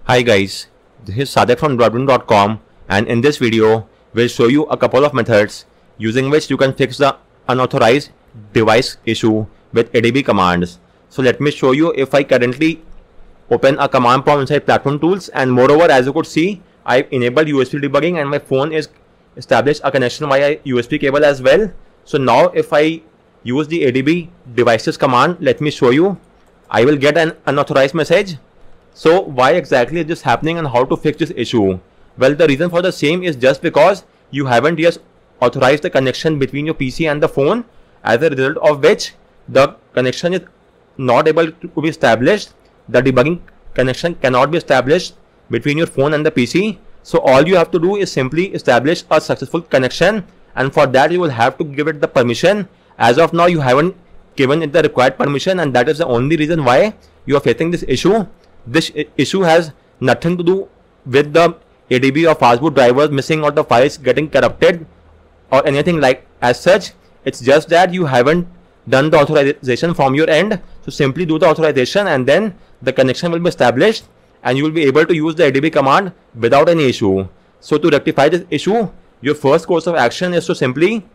Hi guys, this is Sadek from Broadband.com, and in this video, we'll show you a couple of methods using which you can fix the unauthorized device issue with ADB commands. So let me show you if I currently open a command prompt inside Platform Tools, and moreover, as you could see, I've enabled USB debugging and my phone is established a connection via USB cable as well. So now if I use the ADB devices command, let me show you, I will get an unauthorized message. So why exactly is this happening and how to fix this issue? Well, the reason for the same is just because you haven't yet authorized the connection between your PC and the phone, as a result of which the connection is not able to be established. The debugging connection cannot be established between your phone and the PC. So all you have to do is simply establish a successful connection, and for that you will have to give it the permission. As of now, you haven't given it the required permission, and that is the only reason why you are facing this issue. This issue has nothing to do with the ADB or fastboot drivers missing or the files getting corrupted or anything like as such. It's just that you haven't done the authorization from your end. So simply do the authorization and then the connection will be established and you will be able to use the ADB command without any issue. So to rectify this issue, your first course of action is to simply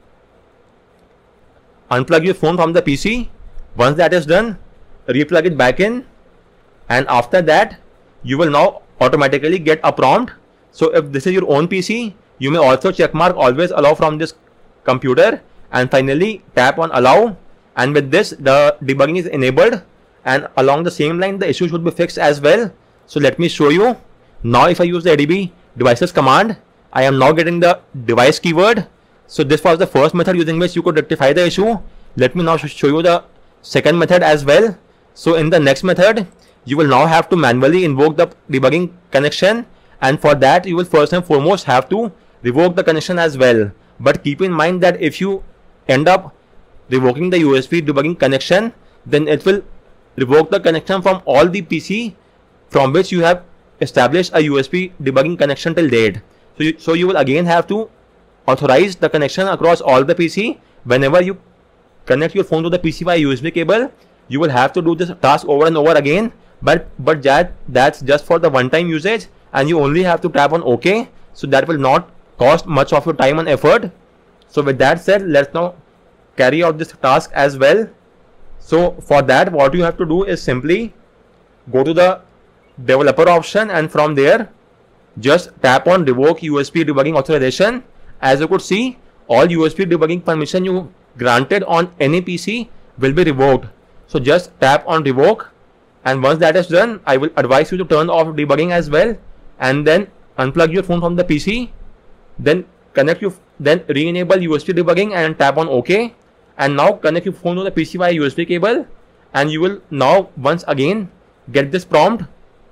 unplug your phone from the PC. Once that is done, replug it back in. And after that, you will now automatically get a prompt. So if this is your own PC, you may also checkmark always allow from this computer and finally tap on allow. And with this, the debugging is enabled, and along the same line, the issue should be fixed as well. So let me show you. Now if I use the ADB devices command, I am now getting the device keyword. So this was the first method using which you could rectify the issue. Let me now show you the second method as well. So in the next method, you will now have to manually invoke the debugging connection, and for that you will first and foremost have to revoke the connection as well. But keep in mind that if you end up revoking the USB debugging connection, then it will revoke the connection from all the PC from which you have established a USB debugging connection till date. So you will again have to authorize the connection across all the PC. Whenever you connect your phone to the PC via USB cable, you will have to do this task over and over again. But that's just for the one-time usage, and you only have to tap on OK. So that will not cost much of your time and effort. So with that said, let's now carry out this task as well. So for that, what you have to do is simply go to the developer option, and from there just tap on revoke USB debugging authorization. As you could see, all USB debugging permission you granted on any PC will be revoked. So just tap on revoke, and once that is done, I will advise you to turn off debugging as well, and then unplug your phone from the PC, then re-enable USB debugging and tap on OK, and now connect your phone to the PC via USB cable, and you will now once again get this prompt.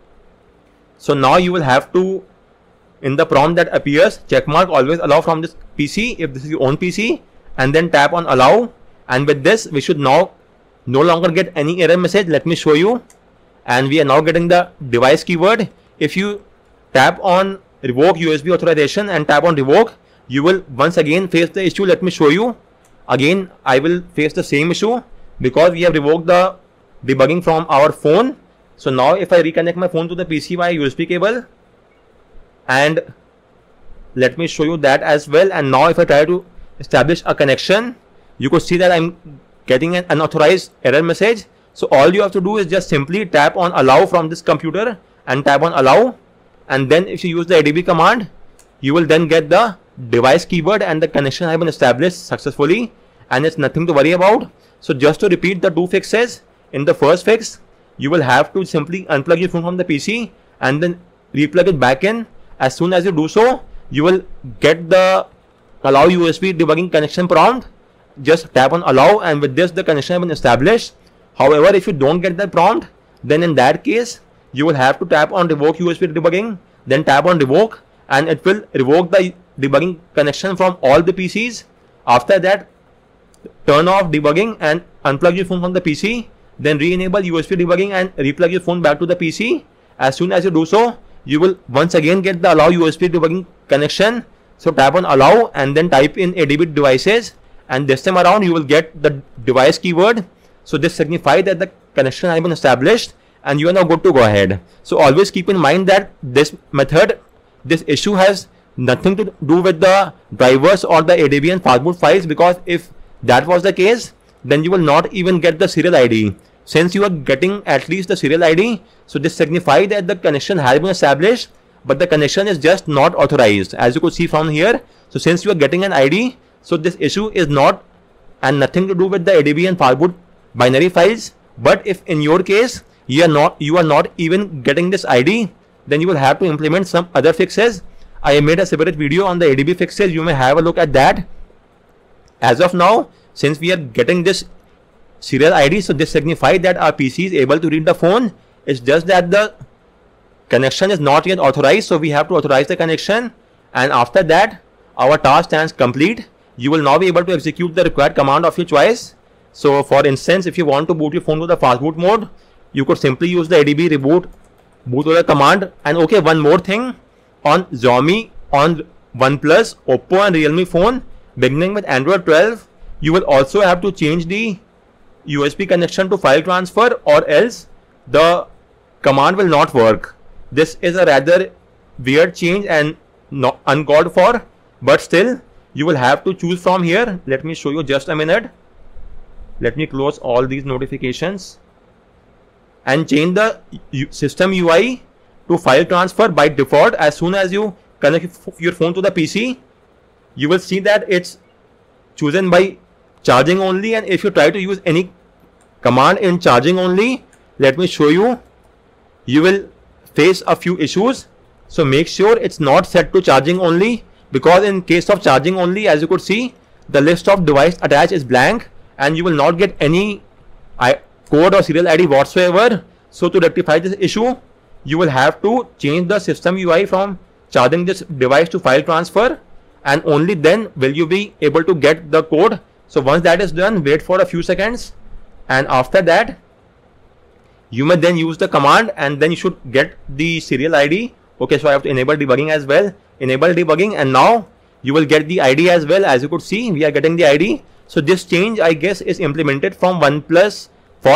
So now you will have to, in the prompt that appears, checkmark always allow from this PC if this is your own PC, and then tap on allow. And with this, we should now no longer get any error message. Let me show you. And we are now getting the device keyword. If you tap on revoke USB authorization and tap on revoke, you will once again face the issue. Let me show you. Again, I will face the same issue because we have revoked the debugging from our phone. So now if I reconnect my phone to the PC via USB cable, and let me show you that as well. And now if I try to establish a connection, you could see that I'm getting an unauthorized error message. So all you have to do is just simply tap on allow from this computer and tap on allow, and then if you use the ADB command, you will then get the device keyword and the connection has been established successfully, and it's nothing to worry about. So just to repeat the two fixes, in the first fix, you will have to simply unplug your phone from the PC and then replug it back in. As soon as you do so, you will get the allow USB debugging connection prompt. Just tap on allow, and with this the connection has been established. However, if you don't get that prompt, then in that case you will have to tap on revoke USB debugging, then tap on revoke, and it will revoke the debugging connection from all the PCs. After that, turn off debugging and unplug your phone from the PC, then re-enable USB debugging and replug your phone back to the PC. As soon as you do so, you will once again get the allow USB debugging connection. So tap on allow and then type in ADB devices, and this time around you will get the device keyword. So this signifies that the connection has been established, and you are now good to go ahead. So always keep in mind that this method, this issue has nothing to do with the drivers or the ADB and fastboot files, because if that was the case, then you will not even get the serial ID. Since you are getting at least the serial ID, so this signifies that the connection has been established, but the connection is just not authorized, as you could see from here. So since you are getting an ID, so this issue is not and nothing to do with the ADB and fastboot binary files. But if in your case you are not even getting this ID, then you will have to implement some other fixes. I have made a separate video on the ADB fixes. You may have a look at that. As of now, since we are getting this serial ID, so this signifies that our PC is able to read the phone. It's just that the connection is not yet authorized, so we have to authorize the connection, and after that our task stands complete. You will now be able to execute the required command of your choice. So for instance, if you want to boot your phone to the fastboot mode, you could simply use the ADB reboot bootloader command. And okay, one more thing, on Xiaomi, on OnePlus, Oppo and Realme phone beginning with Android 12, you will also have to change the USB connection to file transfer, or else the command will not work. This is a rather weird change and not uncalled for, but still you will have to choose from here. Let me show you just a minute. Let me close all these notifications and change the system UI to file transfer by default. As soon as you connect your phone to the PC, you will see that it's chosen by charging only, and if you try to use any command in charging only, let me show you, you will face a few issues. So make sure it's not set to charging only, because in case of charging only, as you could see, the list of device attached is blank and you will not get any code or serial ID whatsoever. So to rectify this issue, you will have to change the system UI from charging this device to file transfer, and only then will you be able to get the code. So once that is done, wait for a few seconds, and after that you may then use the command, and then you should get the serial ID. Okay, so I have to enable debugging as well. Enable debugging, and now you will get the ID as well. As you could see, we are getting the ID. So this change, I guess, is implemented from OnePlus,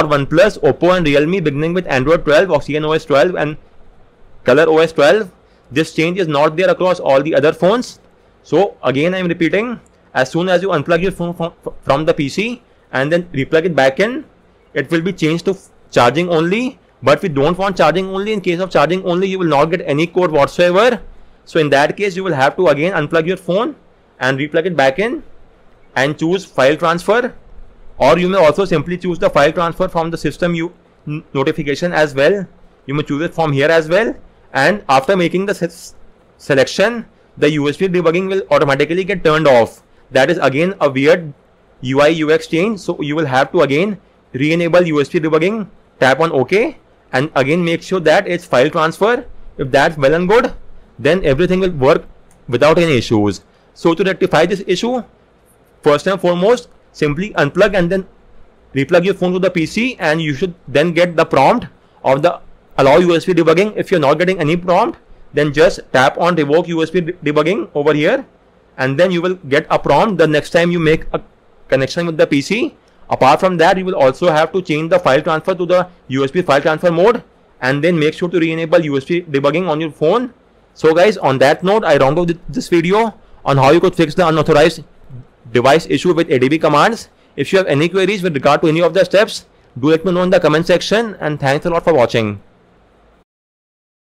Oppo and Realme beginning with Android 12, Oxygen OS 12 and Color OS 12. This change is not there across all the other phones. So again, I am repeating, as soon as you unplug your phone from the PC and then replug it back in, it will be changed to charging only. But we don't want charging only. In case of charging only, you will not get any code whatsoever. So in that case, you will have to again unplug your phone and replug it back in and choose file transfer, or you may also simply choose the file transfer from the system notification as well. You may choose it from here as well, and after making the selection, the USB debugging will automatically get turned off. That is again a weird UI UX change. So you will have to again re-enable USB debugging, tap on OK, and again make sure that it's file transfer. If that's well and good, then everything will work without any issues. So to rectify this issue, first and foremost, simply unplug and then replug your phone to the PC, and you should then get the prompt of the allow USB debugging. If you're not getting any prompt, then just tap on revoke USB debugging over here, and then you will get a prompt the next time you make a connection with the PC. Apart from that, you will also have to change the file transfer to the USB file transfer mode, and then make sure to re-enable USB debugging on your phone. So guys, on that note, I round off this video on how you could fix the unauthorized device issue with ADB commands. If you have any queries with regard to any of the steps, do let me know in the comment section, and thanks a lot for watching.